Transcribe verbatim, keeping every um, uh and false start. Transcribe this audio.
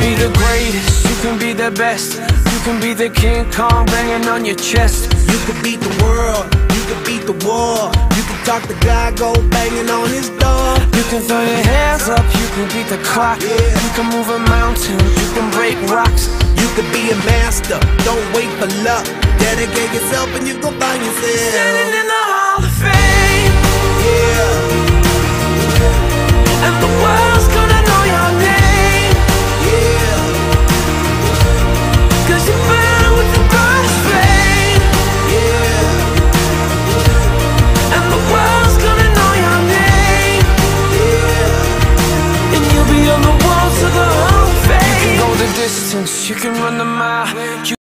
be the greatest, you can be the best. You can be the King Kong banging on your chest. You can beat the world, you can beat the war. You can talk to God, go banging on his door. You can throw your hands up, you can beat the clock. Yeah. You can move a mountain, you can break rocks. You can be a master, don't wait for luck. Dedicate yourself and you gon' find yourself Standing in the Hall of Fame. Yeah, And the world's gonna know your name. yeah, Cause you burn with the brightest flame. yeah, And the world's gonna know your name. yeah. And you'll be on the wall to the Hall of Fame. You can go the distance, you can run the mile. You